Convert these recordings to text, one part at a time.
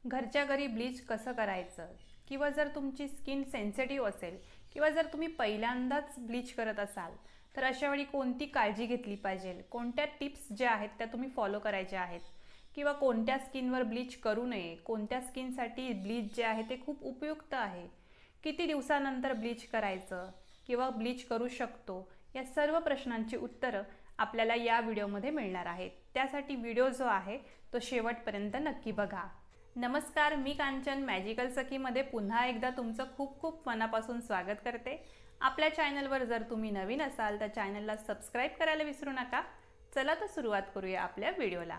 घरच्या घरी ब्लीच कसं करायचं किंवा जर तुमची स्किन सेन्सिटिव्ह असेल किंवा जर तुम्ही पहिल्यांदाच ब्लीच करत असाल तर अशा वेळी कोणती काळजी घेतली पाहिजे, कोणत्या टिप्स ज्या आहेत त्या तुम्ही फॉलो करायच्या आहेत किंवा कोणत्या स्किनवर ब्लीच करू नये, कोणत्या स्किनसाठी ब्लीच जे आहे ते खूप उपयुक्त आहे, किती दिवसानंतर ब्लीच करायचं किंवा ब्लीच करू शकतो, या सर्व प्रश्नांची उत्तरं आपल्याला या व्हिडिओमध्ये मिळणार आहेत। त्यासाठी व्हिडिओ जो आहे तो शेवटपर्यंत नक्की बघा। नमस्कार, मी कांचन मॅजिकल सखीमध्ये पुन्हा एकदा तुमचं खूप खूप मनापासून स्वागत करते। आपल्या चॅनलवर जर तुम्ही नवीन असाल तर चॅनलला सबस्क्राईब करायला विसरू नका। चला तर सुरुवात करूया आपल्या व्हिडिओला।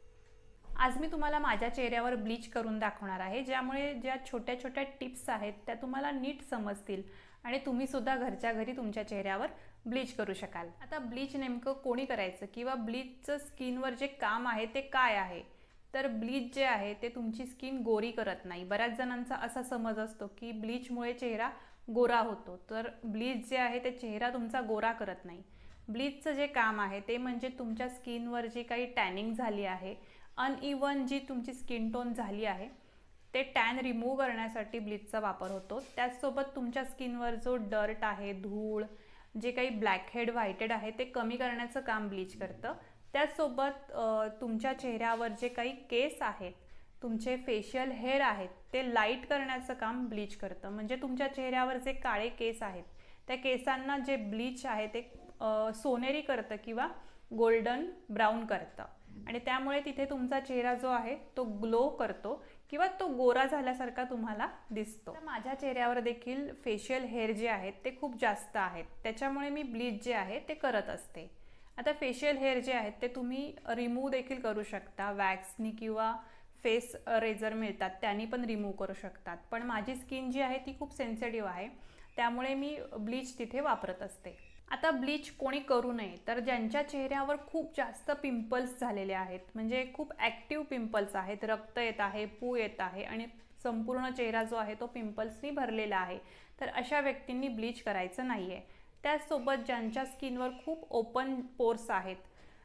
आज मी तुम्हाला माझ्या चेहऱ्यावर ब्लीच करून दाखवणार आहे, ज्यामुळे ज्या छोट्या छोट्या टिप्स आहेत त्या तुम्हाला नीट समजतील आणि तुम्ही सुद्धा घरच्या घरी तुमच्या चेहऱ्यावर ब्लीच करू शकाल। आता ब्लीच नेमकं कोणी करायचं किंवा ब्लीचचं स्किनवर जे काम आहे ते काय आहे, तर ब्लीच जे आहे ते तुमची स्किन गोरी करत नाही। बऱ्याच जणांचा असा समज असतो की ब्लीचमुळे चेहरा गोरा होतो, तर ब्लीच जे आहे ते चेहरा तुमचा गोरा करत नाही। ब्लीचचं जे काम आहे ते म्हणजे तुमच्या स्किनवर जी काही टॅनिंग झाली आहे, अनइवन जी तुमची स्किन टोन झाली आहे ते टॅन रिमूव्ह करण्यासाठी ब्लीचचा वापर होतो। त्याचसोबत तुमच्या स्किनवर जो डर्ट आहे, धूळ, जे काही ब्लॅक हेड व्हाईट हेड आहे ते कमी करण्याचं काम ब्लीच करतं। त्याचसोबत तुमच्या चेहऱ्यावर जे काही केस आहेत, तुमचे फेशियल हेअर आहेत ते लाईट करण्याचं काम ब्लीच करतं। म्हणजे तुमच्या चेहऱ्यावर जे काळे केस आहेत त्या केसांना जे ब्लीच आहे ते सोनेरी करतं किंवा गोल्डन ब्राऊन करतं आणि त्यामुळे तिथे तुमचा चेहरा जो आहे तो ग्लो करतो किंवा तो गोरा झाल्यासारखा तुम्हाला दिसतो। माझ्या चेहऱ्यावर देखील फेशियल हेअर जे आहेत ते खूप जास्त आहेत, त्याच्यामुळे मी ब्लीच जे आहे ते करत असते। आता फेशियल हेअर जे आहेत ते तुम्ही रिमूव्ह देखील करू शकता, वॅक्सनी किंवा फेस रेझर मिळतात त्यांनी पण रिमूव्ह करू शकतात। पण माझी स्किन जी आहे ती खूप सेन्सिटिव्ह आहे, त्यामुळे मी ब्लीच तिथे वापरत असते। आता ब्लीच कोणी करू नये, तर ज्यांच्या चेहऱ्यावर खूप जास्त पिंपल्स झालेले आहेत, म्हणजे खूप ॲक्टिव्ह पिंपल्स आहेत, रक्त येत आहे, पू येत आहे आणि संपूर्ण चेहरा जो आहे तो पिंपल्सनी भरलेला आहे, तर अशा व्यक्तींनी ब्लीच करायचं नाही आहे। त्याचसोबत ज्यांच्या स्किनवर खूप ओपन पोर्स आहेत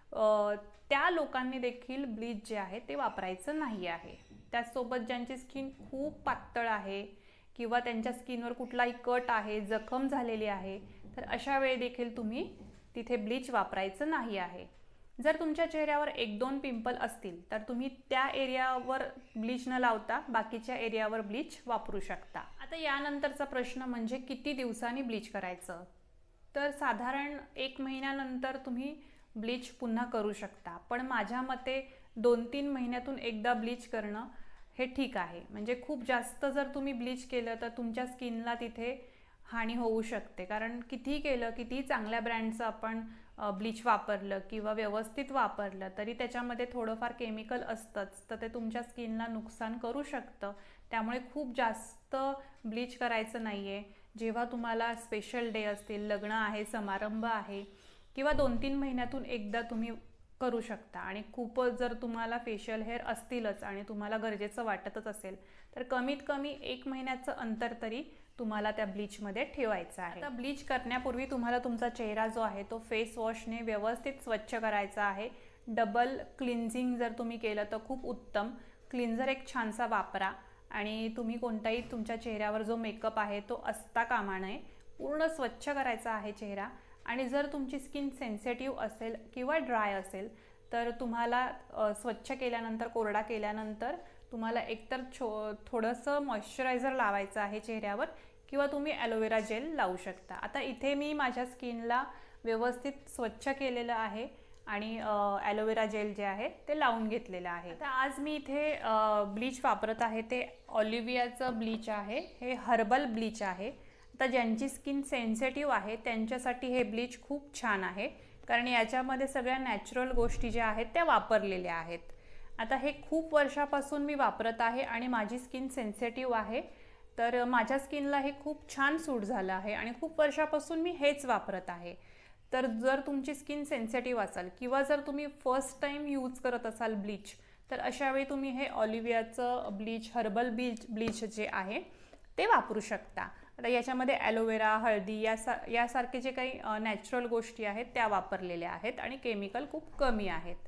त्या लोकांनी देखील ब्लीच जे आहे ते वापरायचं नाही आहे। त्याचसोबत ज्यांची स्किन खूप पातळ आहे किंवा त्यांच्या स्किनवर कुठलाही कट आहे, जखम झालेली आहे, तर अशा वेळी देखील तुम्ही तिथे ब्लीच वापरायचं नाही आहे। जर तुमच्या चेहऱ्यावर 1-2 पिंपल असतील तर तुम्ही त्या एरियावर ब्लीच न लावता बाकीच्या एरियावर ब्लीच वापरू शकता। आता यानंतरचा प्रश्न म्हणजे किती दिवसांनी ब्लीच करायचं, तर साधारण 1 महिन्यानंतर तुम्ही ब्लीच पुन्हा करू शकता, पण माझ्या मते 2-3 महिन्यातून एकदा ब्लीच करणं हे ठीक आहे। म्हणजे खूप जास्त जर तुम्ही ब्लीच केलं तर तुमच्या स्किनला तिथे हानी होऊ शकते, कारण कितीही केलं, कितीही चांगल्या ब्रँडचं आपण ब्लीच वापरलं किंवा व्यवस्थित वापरलं तरी त्याच्यामध्ये थोडंफार केमिकल असतंच, तर ते तुमच्या स्किनला नुकसान करू शकतं। त्यामुळे खूप जास्त ब्लीच करायचं नाही आहे। जेव्हा तुम्हाला स्पेशल डे असतील, लग्न आहे, समारंभ आहे किंवा 2-3 महिन्यातून एकदा तुम्ही करू शकता। आणि खूपच जर तुम्हाला फेशियल हेअर असतीलच आणि तुम्हाला गरजेचं वाटतच असेल तर कमीत कमी 1 महिन्याचं अंतर तरी तुम्हाला त्या ब्लीचमध्ये ठेवायचं आहे। आता ब्लीच करण्यापूर्वी तुम्हाला तुमचा चेहरा जो आहे तो फेस वॉशने व्यवस्थित स्वच्छ करायचा आहे। डबल क्लिन्झिंग जर तुम्ही केलं तर खूप उत्तम। क्लिन्झर एक छानसा वापरा आणि तुम्ही कोणताही तुमच्या चेहऱ्यावर जो मेकअप आहे तो असता कामा नये, पूर्ण स्वच्छ करायचा आहे चेहरा। आणि जर तुमची स्किन सेन्सिटिव्ह असेल किंवा ड्राय असेल तर तुम्हाला स्वच्छ केल्यानंतर, कोरडा केल्यानंतर तुम्हाला एकतर थोडंसं मॉइश्चरायझर लावायचं आहे चेहऱ्यावर किंवा तुम्ही ॲलोवेरा जेल लावू शकता। आता इथे मी माझ्या स्किनला व्यवस्थित स्वच्छ केलेलं आहे आणि ॲलोवेरा जेल जे आहे ते लावून घेतलेलं आहे। आता आज मी इथे ब्लीच वापरत आहे ते ऑलिव्हियाचं ब्लीच आहे, हे हर्बल ब्लीच आहे। आता ज्यांची स्किन सेन्सिटिव्ह आहे त्यांच्यासाठी हे ब्लीच खूप छान आहे, कारण याच्यामध्ये सगळ्या नॅचरल गोष्टी ज्या आहेत त्या वापरलेल्या आहेत। आता हे खूप वर्षापासून मी वापरत आहे आणि माझी स्किन सेन्सिटिव्ह आहे, तर माझ्या स्किनला हे खूप छान सूट झालं आहे आणि खूप वर्षापासून मी हेच वापरत आहे। तर जर तुमची स्किन सेन्सिटिव्ह असेल किंवा जर तुम्ही फर्स्ट टाइम यूज करत असाल ब्लीच, तर अशा वेळी तुम्ही हे ऑलिव्हियाचं ब्लीच, हर्बल ब्लीच जे आहे ते वापरू शकता। आता याच्यामध्ये ॲलोवेरा, हळदी यासारखे जे काही नॅचरल गोष्टी आहेत त्या वापरलेल्या आहेत आणि केमिकल खूप कमी आहेत।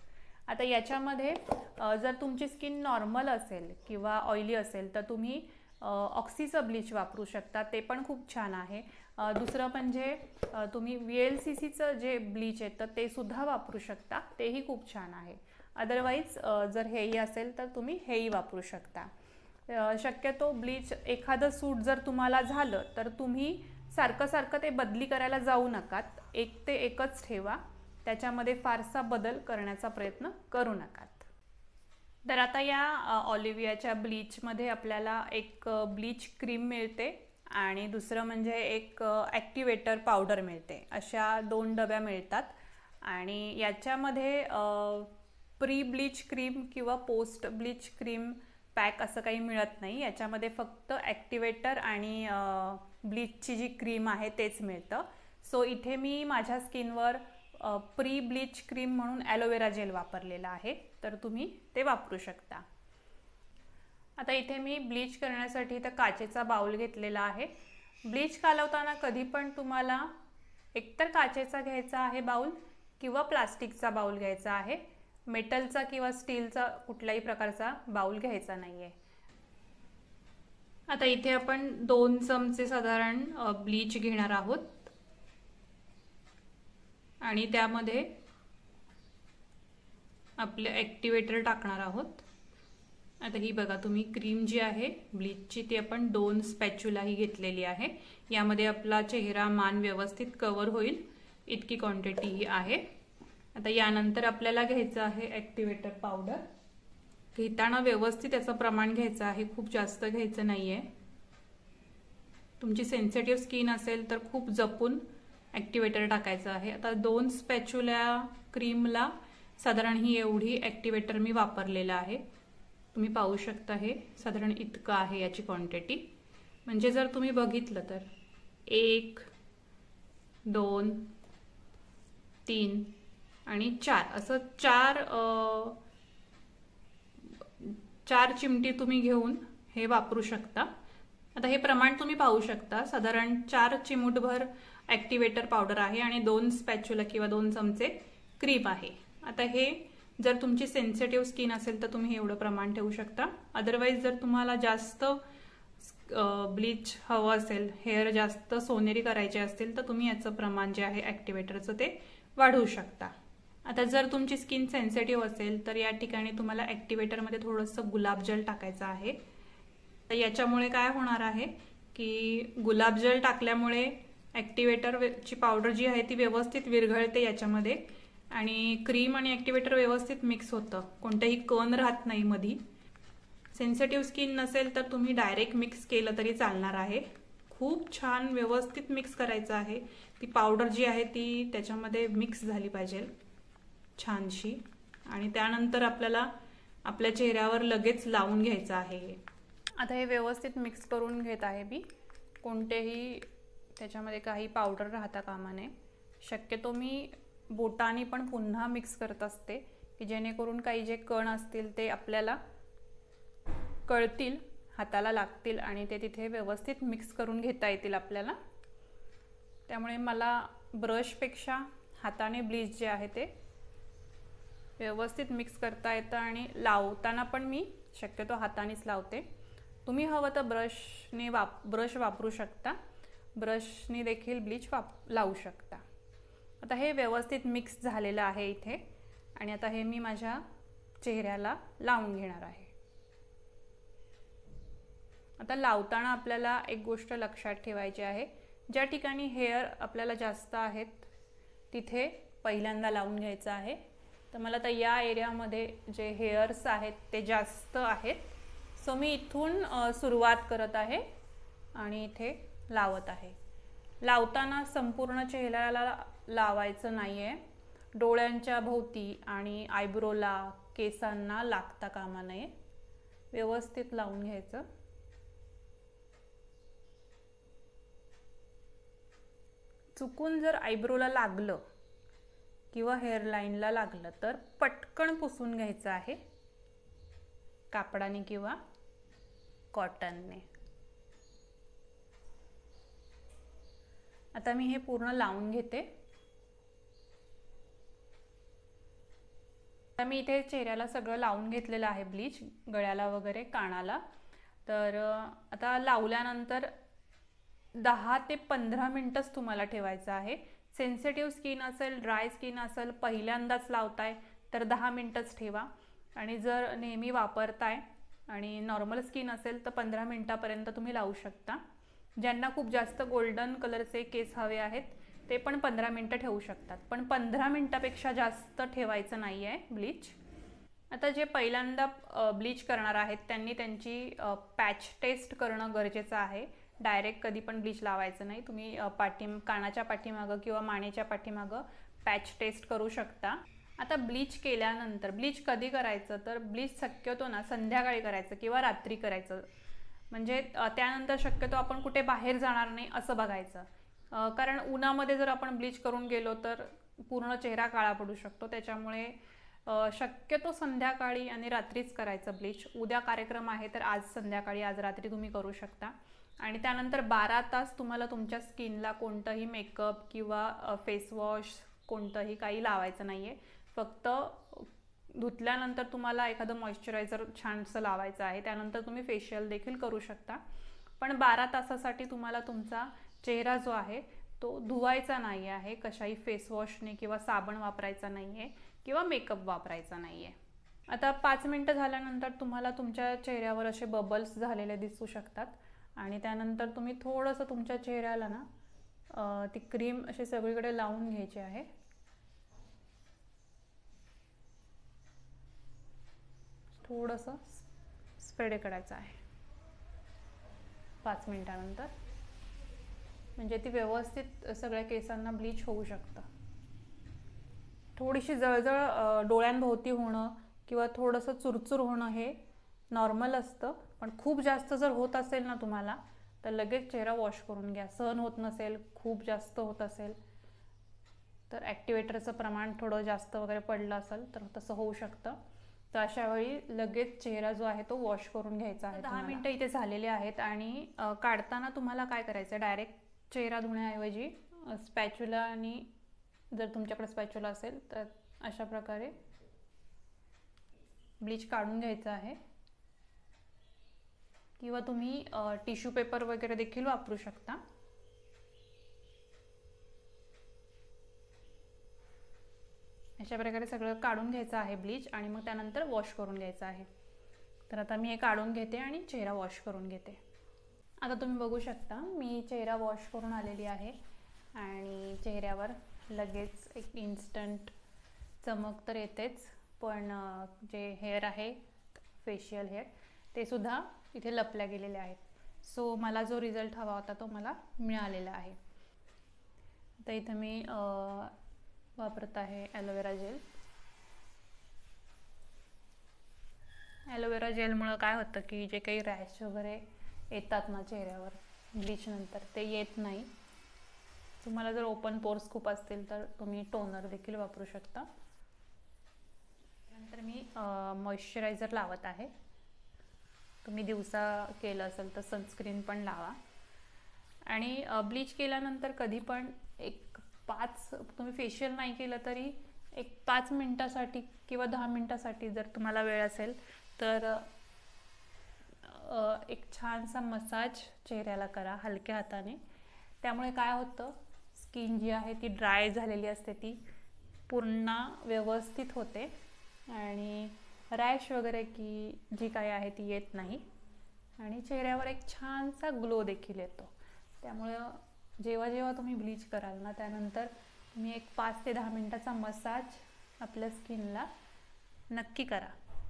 आता याच्यामध्ये जर तुमची स्किन नॉर्मल असेल किंवा ऑइली असेल तर तुम्ही ऑक्सीचं ब्लीच वापरू शकता, ते पण खूप छान आहे. दुसरं म्हणजे तुम्ही VLCCचं जे ब्लीच आहे तर ते सुद्धा वापरू शकता, तेही खूप छान आहे. अदरवाईज जर हेही असेल तर तुम्ही हेही वापरू शकता. शक्यतो ब्लीच एखादं सूट जर तुम्हाला झालं तर तुम्ही सारखं सारखं ते बदली करायला जाऊ नकात, एक ते एकच ठेवा, त्याच्यामध्ये फारसा बदल करण्याचा प्रयत्न करू नकात. तर आता या ऑलिव्हियाच्या ब्लीचमध्ये आपल्याला एक ब्लीच क्रीम मिळते आणि दुसरं म्हणजे एक ॲक्टिवेटर पावडर मिळते. अशा 2 डब्या मिळतात आणि याच्यामध्ये प्री ब्लीच क्रीम किंवा पोस्ट ब्लीच क्रीम पॅक असं काही मिळत नाही. याच्यामध्ये फक्त ॲक्टिवेटर आणि ब्लीचची जी क्रीम आहे तेच मिळतं. सो इथे मी माझ्या स्किनवर प्री ब्लीच क्रीम म्हणून ॲलोवेरा जेल वापरलेला आहे, तर तुम्ही ते वापरू शकता. आता इथे मी ब्लीच करण्यासाठी तर काचेचा बाउल घेतलेला आहे. ब्लीच कालवताना कधी पण तुम्हाला एकतर काचेचा घ्यायचा आहे बाउल किंवा प्लास्टिकचा बाउल घ्यायचा आहे. मेटलचा किंवा स्टीलचा कुठल्याही प्रकारचा बाउल घ्यायचा नाही आहे. आता इथे आपण 2 चमचे साधारण ब्लीच घेणार आहोत आणि त्यामध्ये आपले ॲक्टिवेटर टाकणार आहोत. आता ही बघा तुम्ही क्रीम जी आहे ब्लीचची ती आपण 2 स्पॅच्युला ही घेतलेली आहे. यामध्ये आपला चेहरा मान व्यवस्थित कव्हर होईल इतकी क्वांटिटी ही आहे. आता यानंतर आपल्याला घ्यायचं आहे ॲक्टिवेटर पावडर. घेताना व्यवस्थित त्याचं प्रमाण घ्यायचं आहे, खूप जास्त घ्यायचं नाहीये. तुमची सेन्सिटिव्ह स्किन असेल तर खूप जपून ॲक्टिवेटर टाकायचं आहे. आता 2 स्पॅच्युला क्रीमला साधारण ही एवढी ॲक्टिवेटर मी वापरलेलं आहे. तुम्ही पाहू शकता हे साधारण इतकं आहे याची क्वांटिटी. म्हणजे जर तुम्ही बघितलं तर 1, 2, 3 आणि 4 असं 4 चिमटी तुम्ही घेऊन हे वापरू शकता. आता हे प्रमाण तुम्ही पाहू शकता, साधारण 4 चिमूटभर ॲक्टिवेटर पावडर आहे आणि 2 स्पॅच्युला किंवा 2 चमचे क्रीम आहे. आता हे जर तुमची सेन्सिटिव्ह स्किन असेल तर तुम्ही एवढं प्रमाण ठेवू शकता. अदरवाईज जर तुम्हाला जास्त ब्लीच हवं असेल, हेअर जास्त सोनेरी करायचे असतील तर तुम्ही याचं प्रमाण जे आहे ॲक्टिवेटरचं ते वाढवू शकता. आता जर तुमची स्किन सेन्सिटिव्ह असेल तर या ठिकाणी तुम्हाला ॲक्टिवेटरमध्ये थोडंसं गुलाबजल टाकायचं आहे. तर याच्यामुळे काय होणार आहे की गुलाबजल टाकल्यामुळे ॲक्टिवेटरची पावडर जी आहे ती व्यवस्थित विरघळते याच्यामध्ये आणि क्रीम आणि ॲक्टिवेटर व्यवस्थित मिक्स होतं, कोणतेही कण राहत नाही मधी. सेन्सिटिव्ह स्किन नसेल तर तुम्ही डायरेक्ट मिक्स केलं तरी चालणार आहे. खूप छान व्यवस्थित मिक्स करायचं आहे. ती पावडर जी आहे ती त्याच्यामध्ये मिक्स झाली पाहिजे छानशी आणि त्यानंतर आपल्याला आपल्या चेहऱ्यावर लगेच लावून घ्यायचं आहे. आता हे व्यवस्थित मिक्स करून घेत आहे मी. कोणतेही त्याच्यामध्ये काही पावडर राहता कामा नये. शक्यतो मी बोटाने पण पुन्हा मिक्स करत असते की जेणेकरून काही जे कण असतील ते आपल्याला कळतील, हाताला लागतील आणि ते तिथे व्यवस्थित मिक्स करून घेता येतील आपल्याला. त्यामुळे मला ब्रशपेक्षा हाताने ब्लीच जे आहे ते व्यवस्थित मिक्स करता येतं आणि लावताना पण मी शक्यतो हातानेच लावते. तुम्ही हवं तर ब्रश वापरू शकता, ब्रशने देखील ब्लीच लावू शकता. आता हे व्यवस्थित मिक्स झालेलं आहे इथे आणि आता हे मी माझ्या चेहऱ्याला लावून घेणार आहे. आता लावताना आपल्याला एक गोष्ट लक्षात ठेवायची आहे, ज्या ठिकाणी हेअर आपल्याला जास्त आहेत तिथे पहिल्यांदा लावून घ्यायचं आहे. तर मला तर या एरियामध्ये जे हेअर्स आहेत ते जास्त आहेत, सो मी इथून सुरुवात करत आहे आणि इथे लावत आहे. लावताना संपूर्ण चेहऱ्याला लावायचं नाही आहे, डोळ्यांच्या भोवती आणि आयब्रोला, केसांना लागता कामा नये. व्यवस्थित लावून घ्यायचं. चुकून जर आयब्रोला लागलं किंवा हेअरलाईनला लागलं तर पटकन पुसून घ्यायचं आहे कापडाने किंवा कॉटनने. आता मी हे पूर्ण लावून घेते. आता मी इथे चेहऱ्याला सगळं लावून घेतलेलं आहे ब्लीच, गळ्याला वगैरे, कानाला. तर आता लावल्यानंतर 10 ते 15 मिनटंच तुम्हाला ठेवायचं आहे. सेन्सिटिव्ह स्किन असेल, ड्राय स्किन असेल, पहिल्यांदाच लावताय तर 10 मिनटंच ठेवा. आणि जर नेहमी वापरताय आणि नॉर्मल स्किन असेल तर 15 मिनटापर्यंत तुम्ही लावू शकता. ज्यांना खूप जास्त गोल्डन कलरचे केस हवे आहेत ते पण 15 मिनटं ठेवू शकतात, पण 15 मिनटापेक्षा जास्त ठेवायचं नाही आहे ब्लीच. आता जे पहिल्यांदा ब्लीच करणार आहेत त्यांनी त्यांची पॅच टेस्ट करणं गरजेचं आहे. डायरेक्ट कधी पण ब्लीच लावायचं नाही. तुम्ही कानाच्या पाठीमागं किंवा मानेच्या पाठीमागं पॅच टेस्ट करू शकता. आता ब्लीच केल्यानंतर, ब्लीच कधी करायचं तर ब्लीच शक्यतो ना संध्याकाळी करायचं किंवा रात्री करायचं. म्हणजे त्यानंतर शक्यतो आपण कुठे बाहेर जाणार नाही असं बघायचं. कारण उन्हामध्ये जर आपण ब्लीच करून गेलो तर पूर्ण चेहरा काळा पडू शकतो. त्याच्यामुळे शक्यतो संध्याकाळी आणि रात्रीच करायचं ब्लीच. उद्या कार्यक्रम आहे तर आज संध्याकाळी, आज रात्री तुम्ही करू शकता. आणि त्यानंतर 12 तास तुम्हाला तुमच्या स्किनला कोणतंही मेकअप किंवा फेसवॉश कोणतंही काही लावायचं नाही आहे. फक्त धुतल्यानंतर तुम्हाला एखादं मॉइश्चरायझर छानसं लावायचं आहे. त्यानंतर तुम्ही फेशियल देखील करू शकता. पण 12 तासासाठी तुम्हाला तुमचा चेहरा जो आहे तो धुवायचा नाही आहे. कशाही फेसवॉशने किंवा साबण वापरायचा नाही आहे किंवा मेकअप वापरायचा नाही आहे. आता 5 मिनटं झाल्यानंतर तुम्हाला तुमच्या चेहऱ्यावर असे बबल्स झालेले दिसू शकतात. आणि त्यानंतर तुम्ही थोडंसं तुमच्या चेहऱ्याला ना ती क्रीम अशी सगळीकडे लावून घ्यायची आहे. थोडंसं स्प्रेड करायचं आहे 5 मिनटानंतर, म्हणजे ती व्यवस्थित सगळ्या केसांना ब्लीच होऊ शकतं. थोडीशी जळजळ डोळ्यांभोवती होणं किंवा थोडंसं चुरचूर होणं हे नॉर्मल असतं. पण खूप जास्त जर होत असेल ना तुम्हाला तर लगेच चेहरा वॉश करून घ्या. सहन होत नसेल, खूप जास्त होत असेल तर ॲक्टिवेटरचं प्रमाण थोडं जास्त वगैरे पडलं असेल तर तसं होऊ शकतं. तर अशा वेळी लगेच चेहरा जो आहे तो वॉश करून घ्यायचा आहे. 10 मिनटं इथे झालेले आहेत आणि काढताना तुम्हाला काय करायचं आहे, डायरेक्ट चेहरा धुण्याऐवजी स्पॅच्युला, आणि जर तुमच्याकडे स्पॅच्युला असेल तर अशा प्रकारे ब्लीच काढून घ्यायचं आहे. किंवा तुम्ही टिश्यू पेपर वगैरे देखील वापरू शकता. अशा प्रकारे सगळं काढून घ्यायचं आहे ब्लीच आणि मग त्यानंतर वॉश करून घ्यायचं आहे. तर आता मी हे काढून घेते आणि चेहरा वॉश करून घेते. आता तुम्ही बघू शकता मी चेहरा वॉश करून आलेली आहे आणि चेहऱ्यावर लगेच एक इन्स्टंट चमक तर येतेच, पण जे हेअर आहे फेशियल हेअर ते सुद्धा इथे लपल्या गेलेले आहेत. सो मला जो रिझल्ट हवा होता तो मला मिळालेला आहे. आता इथं मी वापरत आहे ॲलोवेरा जेल. ॲलोवेरा जेलमुळं काय होतं की जे काही रॅश वगैरे येतात ना चेहऱ्यावर ब्लीच नंतर ते येत नाही. तुम्हाला जर ओपन पोर्स खूप असतील तर तुम्ही टोनर देखील वापरू शकता. नंतर मी मॉइश्चरायझर लावत आहे. तुम्ही दिवसा केलं असेल तर सनस्क्रीन पण लावा. आणि ब्लीच केल्यानंतर कधी पण तुम्ही फेशियल नाही केलं तरी 5 मिनटासाठी किंवा 10 मिनटासाठी जर तुम्हाला वेळ असेल तर एक छानसा मसाज चेहऱ्याला करा हलक्या हाताने. त्यामुळे काय होतं, स्किन जी आहे ती ड्राय झालेली असते ती पूर्ण व्यवस्थित होते आणि रॅश वगैरे जी काय आहे ती येत नाही आणि चेहऱ्यावर एक छानसा ग्लो देखील येतो. त्यामुळं जेव्हा जेव्हा तुम्ही ब्लीच कराल ना त्यानंतर तुम्ही एक 5 ते 10 मिनटाचा मसाज आपल्या स्किनला नक्की करा.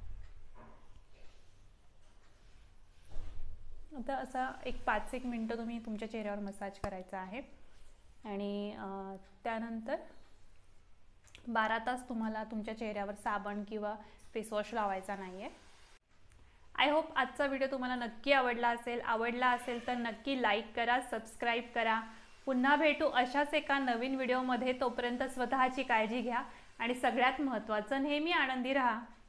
आता असा एक 5-1 मिनटं तुम्ही तुमच्या चेहऱ्यावर मसाज करायचा आहे आणि त्यानंतर 12 तास तुम्हाला तुमच्या चेहऱ्यावर साबण किंवा फेसवॉश लावायचा नाही आहे. आय होप आजचा व्हिडिओ तुम्हाला नक्की आवडला असेल तर नक्की लाईक करा, सबस्क्राईब करा. पुन्हा भेटू अशाच एका नवीन व्हिडिओमध्ये. तोपर्यंत स्वतःची काळजी घ्या आणि सगळ्यात महत्त्वाचं नेहमी आनंदी राहा.